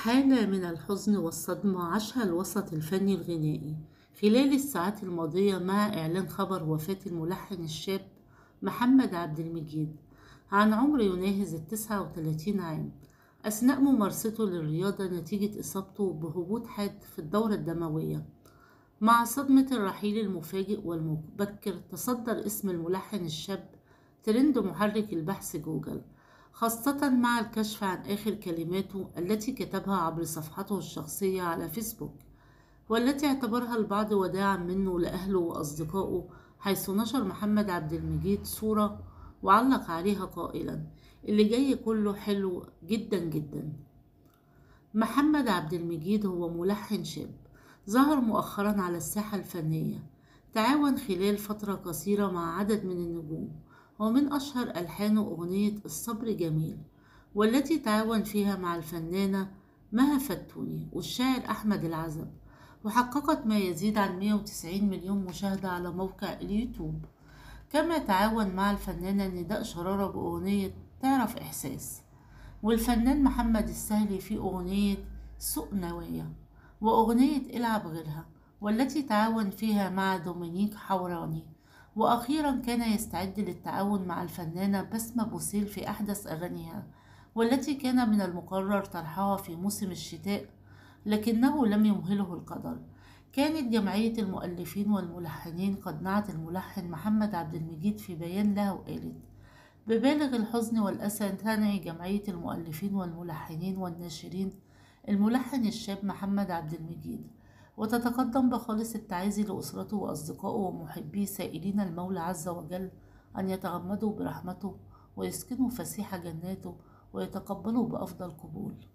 حالة من الحزن والصدمة عاشها الوسط الفني الغنائي خلال الساعات الماضية مع إعلان خبر وفاة الملحن الشاب محمد عبد المجيد عن عمر يناهز 39 عام أثناء ممارسته للرياضة نتيجة إصابته بهبوط حاد في الدورة الدموية. مع صدمة الرحيل المفاجئ والمبكر تصدر اسم الملحن الشاب ترند محرك البحث جوجل، خاصة مع الكشف عن آخر كلماته التي كتبها عبر صفحته الشخصية على فيسبوك، والتي اعتبرها البعض وداعا منه لأهله وأصدقائه، حيث نشر محمد عبد المجيد صورة وعلق عليها قائلا: اللي جاي كله حلو جدا جدا. محمد عبد المجيد هو ملحن شاب ظهر مؤخرا على الساحة الفنية، تعاون خلال فترة قصيرة مع عدد من النجوم، ومن أشهر ألحانه أغنية الصبر جميل، والتي تعاون فيها مع الفنانة مها فتوني والشاعر أحمد العزب، وحققت ما يزيد عن 190 مليون مشاهدة على موقع اليوتيوب. كما تعاون مع الفنانة نداء شرارة بأغنية تعرف إحساس، والفنان محمد السهلي في أغنية سوء نوايا، وأغنية العب غيرها، والتي تعاون فيها مع دومينيك حوراني. وأخيرا كان يستعد للتعاون مع الفنانة بسمة بوسيل في أحدث أغانيها، والتي كان من المقرر طرحها في موسم الشتاء، لكنه لم يمهله القدر. كانت جمعية المؤلفين والملحنين قد نعت الملحن محمد عبد المجيد في بيان لها وقالت: ببالغ الحزن والأسى تنعي جمعية المؤلفين والملحنين والناشرين الملحن الشاب محمد عبد المجيد، وتتقدم بخالص التعازي لأسرته وأصدقائه ومحبيه، سائلين المولى عز وجل أن يتغمده برحمته ويسكنه فسيح جناته ويتقبله بأفضل قبول.